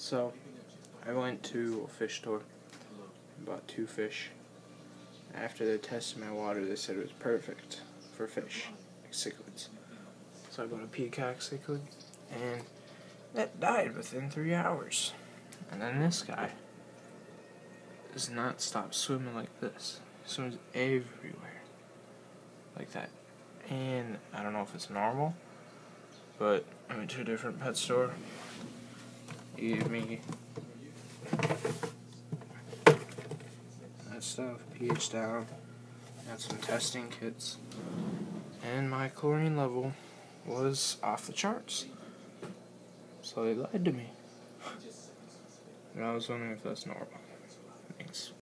So, I went to a fish store and bought 2 fish. After they tested my water, they said it was perfect for fish, like cichlids. So I got a peacock cichlid, and that died within 3 hours. And then this guy does not stop swimming like this. He swims everywhere, like that. And I don't know if it's normal, but I went to a different pet store. He gave me that stuff, pH down, had some testing kits, and my chlorine level was off the charts. So they lied to me. And I was wondering if that's normal. Thanks.